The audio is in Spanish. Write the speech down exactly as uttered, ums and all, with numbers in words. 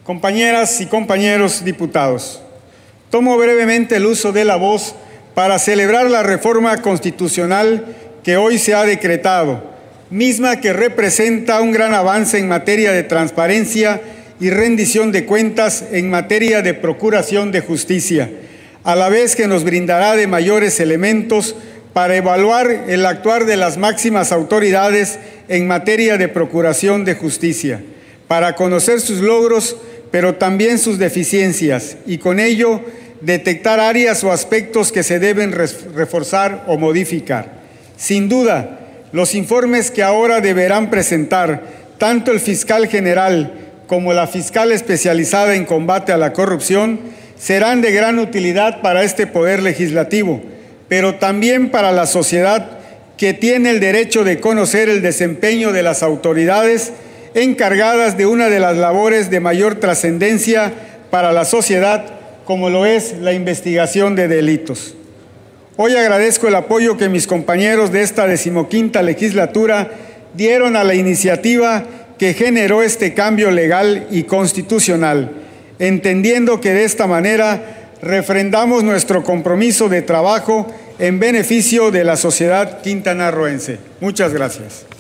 Compañeras y compañeros diputados, tomo brevemente el uso de la voz para celebrar la reforma constitucional que hoy se ha decretado, misma que representa un gran avance en materia de transparencia y rendición de cuentas en materia de procuración de justicia, a la vez que nos brindará de mayores elementos para evaluar el actuar de las máximas autoridades en materia de procuración de justicia, para conocer sus logros, pero también sus deficiencias, y con ello detectar áreas o aspectos que se deben reforzar o modificar. Sin duda, los informes que ahora deberán presentar tanto el fiscal general como la fiscal especializada en combate a la corrupción serán de gran utilidad para este Poder Legislativo, pero también para la sociedad, que tiene el derecho de conocer el desempeño de las autoridades encargadas de una de las labores de mayor trascendencia para la sociedad, como lo es la investigación de delitos. Hoy agradezco el apoyo que mis compañeros de esta decimoquinta legislatura dieron a la iniciativa que generó este cambio legal y constitucional, entendiendo que de esta manera refrendamos nuestro compromiso de trabajo en beneficio de la sociedad quintanarroense. Muchas gracias.